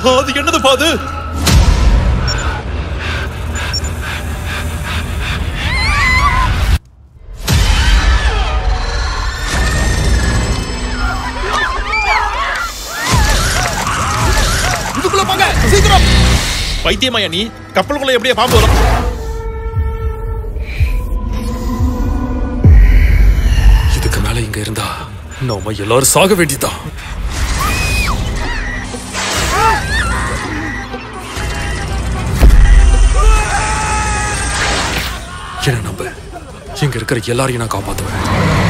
அது என்னது பாது? இதுக்குள்ள போங்க சீக்கிரம். பைத்தியமாயா நீ? கப்பலுக்குள்ள எப்படியே பாம்பு வரும்? இதுக்கு மேல இங்க இருந்தா நாம எல்லாரும் சாக வேண்டியதான். என்ன நம்ப, இங்க இருக்கிற எல்லாரையும் நான் காப்பாத்துவேன்.